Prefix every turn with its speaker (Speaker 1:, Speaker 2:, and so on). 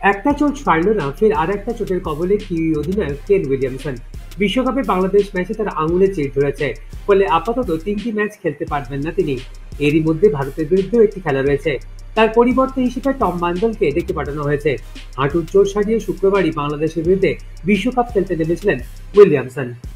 Speaker 1: একটা চোট সারল না, ফের আর একটা চোটের কবলে কিউই অধিনায়ক কেন উইলিয়ামসন। বিশ্বকাপে বাংলাদেশ ম্যাচে তার আঙুলে চির ধরেছে, ফলে আপাতত 3টি ম্যাচ খেলতে পারবেন না তিনি। এরই মধ্যে ভারতের বিরুদ্ধেও একটি খেলা রয়েছে, তার পরিবর্তে হিসেবে টম বান্ডলকে ডেকে পাঠানো হয়েছে। হাঁটুর চোট সারিয়ে শুক্রবারই বাংলাদেশের বিরুদ্ধে বিশ্বকাপ খেলতে নেমেছিলেন উইলিয়ামসন।